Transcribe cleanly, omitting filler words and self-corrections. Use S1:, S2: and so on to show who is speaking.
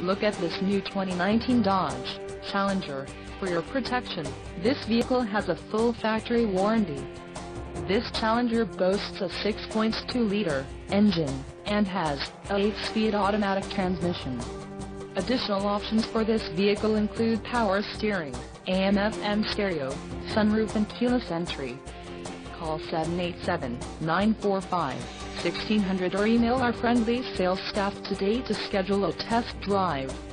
S1: Look at this new 2019 Dodge Challenger. For your protection, this vehicle has a full factory warranty. This Challenger boasts a 6.2-liter engine, and has a 8-speed automatic transmission. Additional options for this vehicle include power steering, AM/FM stereo, sunroof and keyless entry. Call 787-945-1600 or email our friendly sales staff today to schedule a test drive.